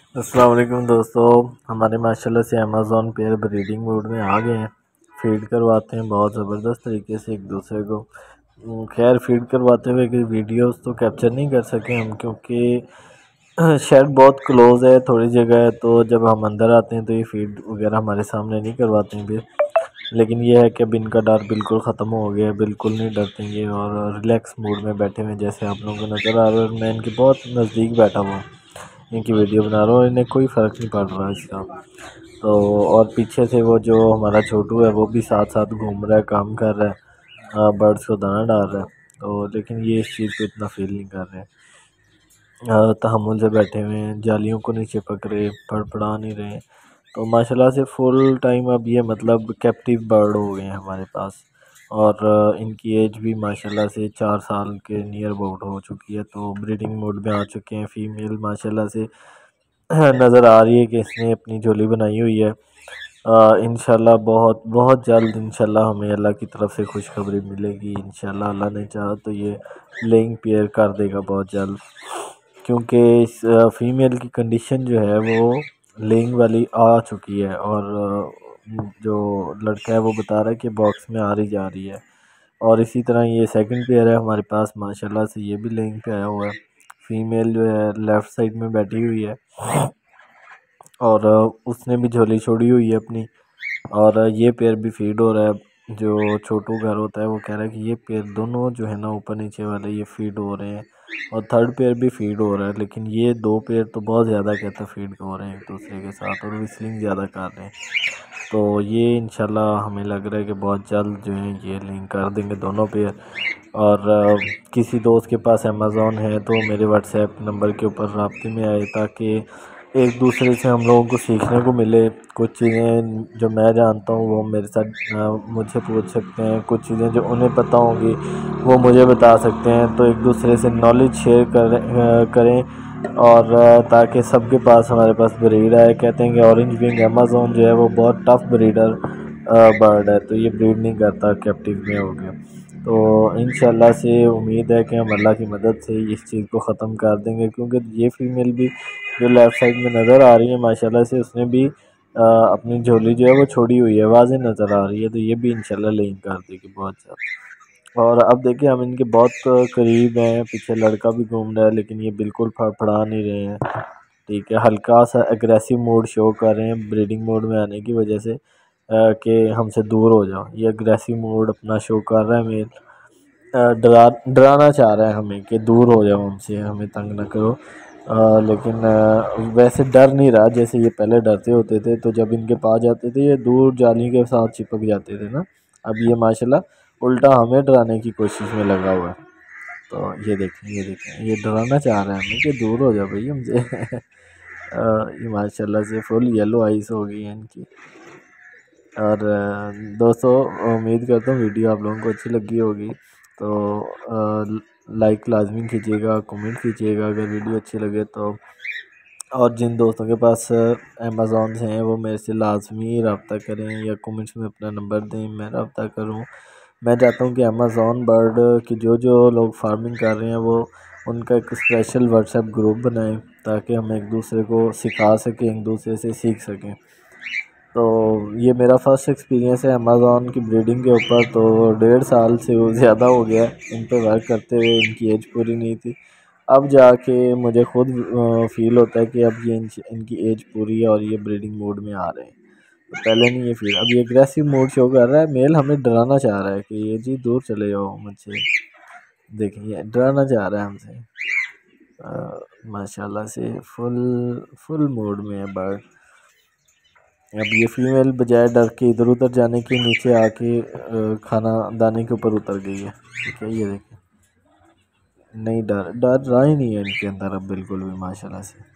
अस्सलाम वालेकुम दोस्तों। हमारे माशाल्लाह से अमेज़ॉन पेयर ब्रीडिंग मोड में आ गए हैं। फीड करवाते हैं बहुत ज़बरदस्त तरीके से एक दूसरे को। खैर फीड करवाते हुए कि वीडियोस तो कैप्चर नहीं कर सके हम, क्योंकि शेड बहुत क्लोज़ है, थोड़ी जगह है, तो जब हम अंदर आते हैं तो ये फीड वगैरह हमारे सामने नहीं करवाते हैं फिर। लेकिन ये है कि अब इनका डर बिल्कुल ख़त्म हो गया है, बिल्कुल नहीं डरते ये और रिलैक्स मूड में बैठे हुए, जैसे आप लोगों को नज़र आ रहा है। मैं इनके बहुत नज़दीक बैठा हुआ हूँ, इनकी वीडियो बना रहा हूँ, इन्हें कोई फ़र्क नहीं पड़ रहा इसका। तो और पीछे से वो जो हमारा छोटू है वो भी साथ साथ घूम रहा है, काम कर रहा है, बर्ड्स को दाना डाल रहा है। तो लेकिन ये इस चीज़ को इतना फील नहीं कर रहे, तहम्मुल से बैठे हुए हैं, जालियों को नहीं चिपक रहे, फड़फड़ा नहीं रहे। तो माशाल्लाह से फुल टाइम अब ये मतलब कैप्टिव बर्ड हो गए हैं हमारे पास। और इनकी एज भी माशाल्लाह से 4 साल के नियर अबाउट हो चुकी है, तो ब्रीडिंग मोड में आ चुके हैं। फ़ीमेल माशाल्लाह से नज़र आ रही है कि इसने अपनी झोली बनाई हुई है। इंशाल्लाह बहुत बहुत जल्द इंशाल्लाह हमें अल्लाह की तरफ से खुशखबरी मिलेगी। इंशाल्लाह अल्लाह ने चाहा तो ये लेइंग पेयर कर देगा बहुत जल्द, क्योंकि इस फ़ीमेल की कंडीशन जो है वो लेइंग वाली आ चुकी है। और जो लड़का है वो बता रहा है कि बॉक्स में आ रही जा रही है। और इसी तरह ये सेकंड पेयर है हमारे पास, माशाल्लाह से ये भी लेइंग पे आया हुआ है। फ़ीमेल जो है लेफ़्ट साइड में बैठी हुई है और उसने भी झोली छोड़ी हुई है अपनी। और ये पेयर भी फीड हो रहा है। जो छोटू घर होता है वो कह रहा है कि ये पेयर दोनों जो है ना ऊपर नीचे वाले ये फीड हो रहे हैं, और थर्ड पेयर भी फीड हो रहा है। लेकिन ये दो पेयर तो बहुत ज़्यादा कहते हैं फीड हो रहे हैं एक दूसरे के साथ, और विस्लिंग ज़्यादा कर रहे हैं। तो ये इंशाल्लाह हमें लग रहा है कि बहुत जल्द जो है ये लिंक कर देंगे दोनों पेयर। और किसी दोस्त के पास अमेज़ॉन है तो मेरे व्हाट्सएप नंबर के ऊपर राब्ते में आए, ताकि एक दूसरे से हम लोगों को सीखने को मिले। कुछ चीज़ें जो मैं जानता हूँ वो मेरे साथ मुझसे पूछ सकते हैं, कुछ चीज़ें जो उन्हें पता होंगी वो मुझे बता सकते हैं। तो एक दूसरे से नॉलेज शेयर करें, और ताकि सबके पास हमारे पास ब्रीड आए। कहते हैं कि ऑरेंज विंग अमेज़ॉन जो है वो बहुत टफ़ ब्रीडर बर्ड है, तो ये ब्रीड नहीं करता, कैप्टिव में हो गया। तो इंशाल्लाह से उम्मीद है कि हम अल्लाह की मदद से इस चीज़ को ख़त्म कर देंगे, क्योंकि ये फ़ीमेल भी जो लेफ़्ट साइड में नज़र आ रही है माशाल्लाह से उसने भी अपनी झोली जो है वो छोड़ी हुई है, वाज़ेह नज़र आ रही है। तो ये भी इंशाल्लाह लेइंग कर देगी बहुत जल्द। और अब देखिए हम इनके बहुत करीब हैं, पीछे लड़का भी घूम रहा है, लेकिन ये बिल्कुल फड़फड़ा नहीं रहे हैं। ठीक है, हल्का सा एग्रेसिव मोड शो कर रहे हैं ब्रीडिंग मोड में आने की वजह से, कि हमसे दूर हो जाओ। ये एग्रेसिव मोड अपना शो कर रहा है मेल, डराना चाह रहा है हमें कि दूर हो जाओ हमसे, हमें तंग ना करो। लेकिन वैसे डर नहीं रहा जैसे ये पहले डरते होते थे, तो जब इनके पास जाते थे ये दूर जाली के साथ चिपक जाते थे ना। अब ये माशाल्लाह उल्टा हमें डराने की कोशिश में लगा हुआ है। तो ये देखें, ये देखें, ये डराना चाह रहा है हमें कि दूर हो जाओ भाई हमसे। ये माशाल्लाह से फुल येलो आइस हो गई है इनकी। और दोस्तों उम्मीद करता हूँ वीडियो आप लोगों को अच्छी लगी होगी, तो लाइक लाजमी कीजिएगा, कमेंट कीजिएगा अगर वीडियो अच्छी लगे तो। और जिन दोस्तों के पास अमेज़ॉन हैं वो मेरे से लाजमी रब्ता करें, या कमेंट्स में अपना नंबर दें, मैं रब्ता करूँ। मैं चाहता हूँ कि अमेज़ॉन बर्ड की जो जो लोग फार्मिंग कर रहे हैं वो उनका एक स्पेशल व्हाट्सएप ग्रुप बनाएं, ताकि हम एक दूसरे को सिखा सकें, एक दूसरे से सीख सकें। तो ये मेरा फर्स्ट एक्सपीरियंस है अमेज़ॉन की ब्रीडिंग के ऊपर। तो 1.5 साल से वो ज़्यादा हो गया इन पे वर्क करते हुए, इनकी एज पूरी नहीं थी। अब जाके मुझे खुद फील होता है कि अब ये इनकी एज पूरी है और ये ब्रीडिंग मोड में आ रहे हैं। तो पहले नहीं ये फील, अब ये एग्रेसिव मोड शो कर रहा है। मेल हमें डराना चाह रहा है कि ये जी दूर चले जाओ मुझसे। देखिए डराना चाह रहा है हमसे। माशाल्लाह से फुल फुल मोड में है बर्ड। अब ये फीमेल बजाय डर के इधर उधर जाने के नीचे आके खाना दाने के ऊपर उतर गई है। ठीक है, ये देखिए, नहीं डर डर रहा ही नहीं है इनके अंदर अब बिल्कुल भी माशाल्लाह से।